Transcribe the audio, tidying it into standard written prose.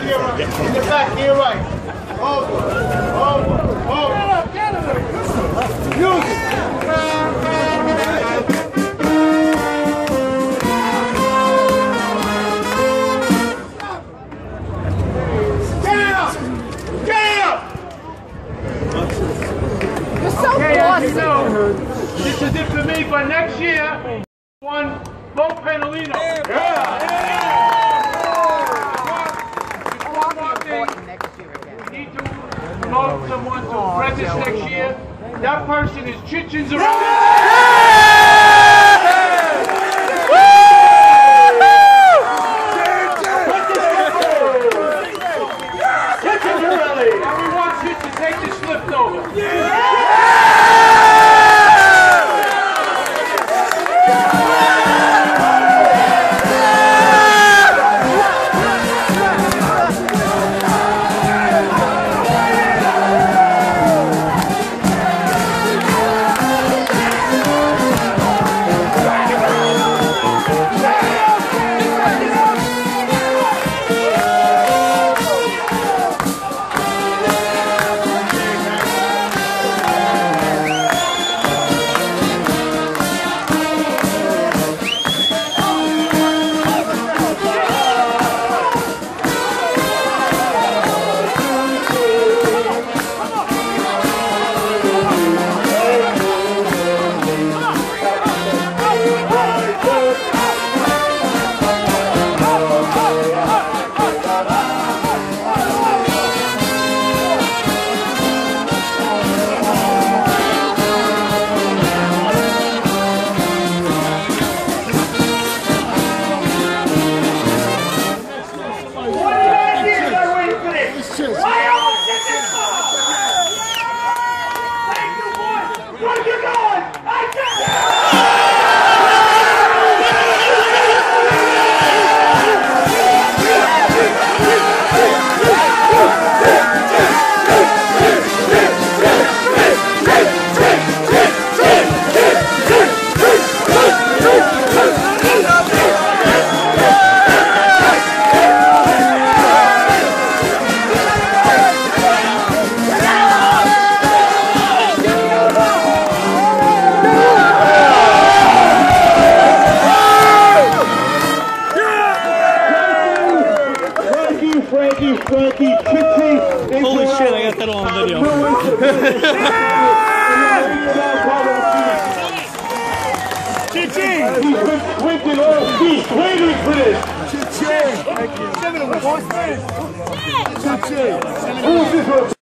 right. In the back to your right. Over. Get him. Music. You're so bossy. You know, this is it for me, but next year, one Bo Panalino. We need to promote someone to Apprentice next year. That person is Chich Inzerelli. Chich Inzerelli. And we want Chich to take this lift over. Holy shit, I got that all on video. Chich! He's been squinting all feet, waiting for this. Chich! Thank you. Chich! Who's this one?